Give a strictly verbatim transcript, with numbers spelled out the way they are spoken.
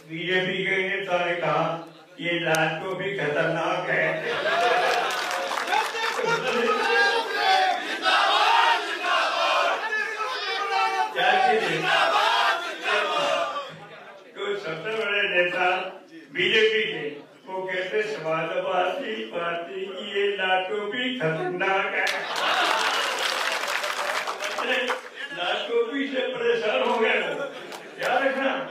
BJP के नेता ने कहा ये लाल टोपी खतरनाक है। तो सबसे बड़े नेता बीजेपी के वो कहते समाजवादी पार्टी की ये लाल टोपी खतरनाक है। लाल टोपी से परेशान हो गए, याद रखना।